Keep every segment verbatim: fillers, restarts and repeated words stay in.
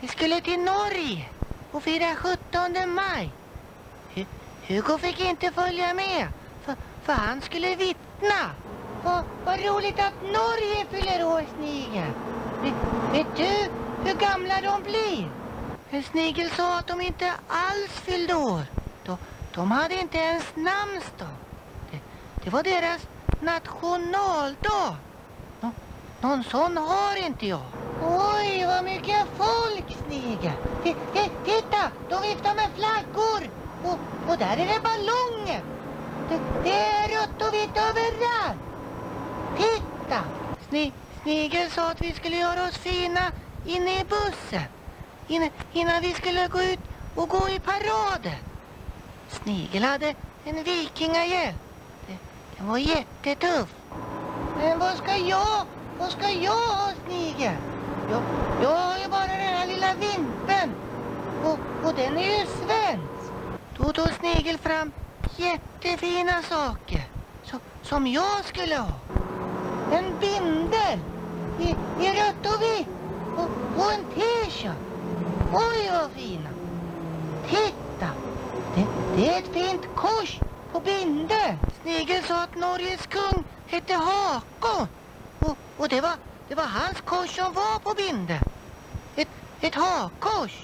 Vi skulle till Norge och fira sjuttonde maj. Hu- Hugo fick inte följa med, för, för han skulle vittna. Och, vad roligt att Norge fyller år, Snigel. Vet, vet du hur gamla de blir? Men Snigel sa att de inte alls fyllde år. De, de hade inte ens namnsdag. Det, det var deras nationaldag. Nå, någon sån har inte jag. Oj, vad mycket folk, Snigel. T- t- titta, de viftar med flaggor. Och, och där är det ballonger. Det, det är rött och vitt överallt. Titta! Sni, Snigel sa att vi skulle göra oss fina inne i bussen. Inne, innan vi skulle gå ut och gå i paraden. Snigel hade en vikingahjälm. Det, den var jättetuff. Men vad ska jag, vad ska jag ha, Snigel? Jag, jag har ju bara den här lilla vimpen. Och, och den är ju svensk. Då tog Snigel fram jättefina saker. Så, som jag skulle ha. En bindel i, i rött och vitt. Och, och en t-shirt. Oj, vad fina. Titta. Det, det är ett fint kors på bindeln. Snigel sa att Norges kung hette Hakon. Och, och det, var, det var hans kors som var på bindeln. Ett, ett hakkors.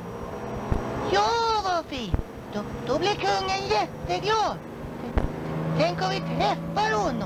Ja, vad fint. Då, då blir kungen jätteglad. Tänk om vi träffar honom.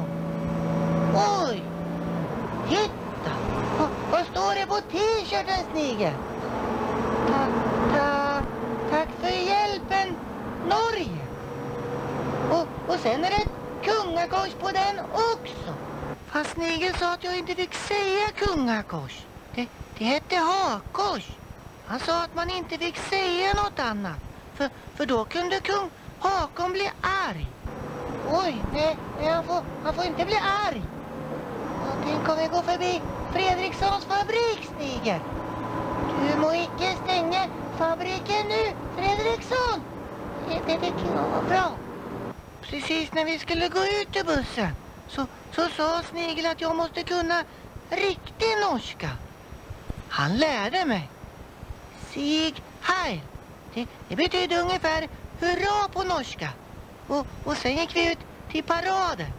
Oj. Titta. Va, vad står det på t-shirten, Snigel? Ta, ta, tack för hjälpen, Norge. Och, och sen är det ett kungakors på den också. Fast Snigel sa att jag inte fick säga kungakors. Det, det hette hakkors. Han sa att man inte fick säga något annat. För, för då kunde kung Hakon bli arg. Oj, nej, nej han, får, han får inte bli arg. Och tänk om vi går förbi Fredrikssons fabrik, Snigel. Du må icke stänga fabriken nu, Fredriksson. Det, det tycker jag var bra. Precis när vi skulle gå ut ur bussen så, så sa Snigel att jag måste kunna riktig norska. Han lärde mig. Sig heil. Det, det betyder ungefär hurra på norska. Och, och sen gick vi ut till paraden.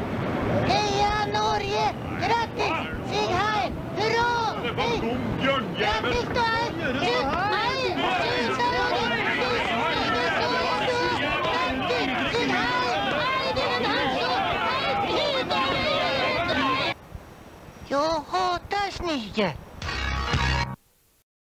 Heja Norge! Grattis! Sig heil! Hurra! Det var god björnjävel! Grattis där! Du, nej! Jag hatar Snigel.